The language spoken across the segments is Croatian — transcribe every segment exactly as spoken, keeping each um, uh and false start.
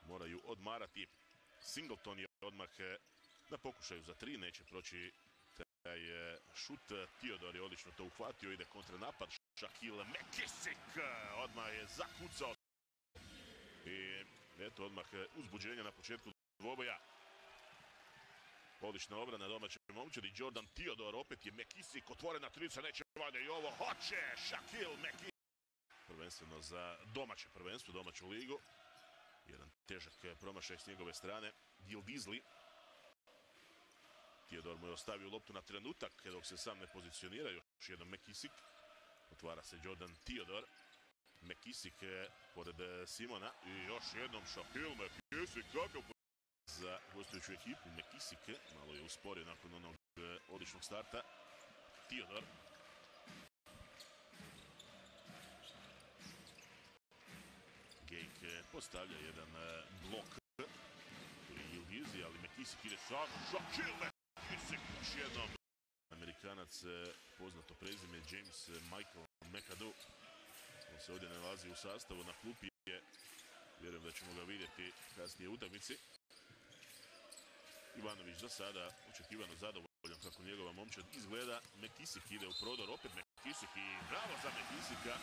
moraju odmarati. Singleton je odmah na pokušaju za tri, neće proći taj šut. Theodor je odlično to uhvatio, ide kontranapad. Shaquielle McKissic odmah je zakucao. I eto odmah uzbuđenja na početku dvoboja. Odlična obrana domaće momčadi. Jordan Theodor, opet je McKissic, otvorena trica, neće valjda i ovo. Hoće Shaquielle McKissic. Prvenstveno za domaće prvenstvo, domaću ligu. Jedan težak promašaj s njegove strane. Gil Beasley. Theodor mu je ostavio loptu na trenutak dok se sam ne pozicionira. Još jednom McKissic. Otvara se Jordan Theodor. McKissic pored Simona. I još jednom Shaquielle McKissic. Kakav za gostujuću ekipu. McKissic malo je usporio nakon onog odličnog starta. Theodor. Gejk postavlja jedan blok. Ilgizi, ali McKissic ide sam. Shaquielle McKissic još jednom. Amerikanac poznato prezime James Michael McAdoo. On se ovdje nalazi u sastavu, na klupi je. Vjerujem da ćemo ga vidjeti kasnije u utakmici. Ivanović za sada očekivano zadovoljan kako njegova momčad izgleda. McKissic ide u prodor, opet McKissic i bravo za McKissicka.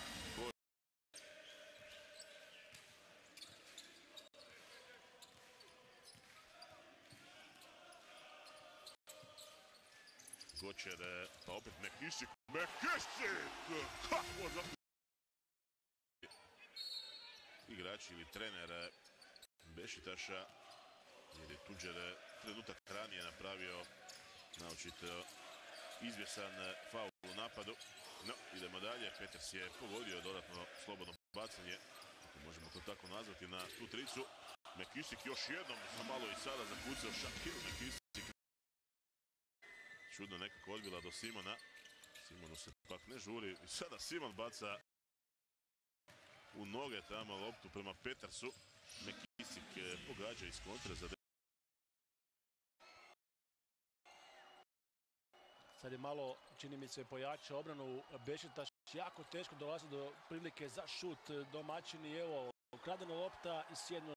Gočer, pa opet McKissic. McKissic! Kako za... Igrač ili trener Bešitaša, jer je Tuđer trenutak ranije napravio naočito izvjesan faul u napadu. No, idemo dalje. Peters je pogodio dodatno slobodno bacanje, ako možemo to tako nazvati, na tu tricu. McKissic još jednom za malo i sada zakucao. Shaquielle McKissic. Čudno nekako odbila do Simona. Simonu se pak ne žuri. I sada Simon baca u noge tamo loptu prema Petersu. McKissic pogađa iz kontre za... Sad je malo, čini mi se, pojača obranu. Bešitaš jako teško dolazi do prilike za šut. Domaćini, evo, ukradena lopta i sjednu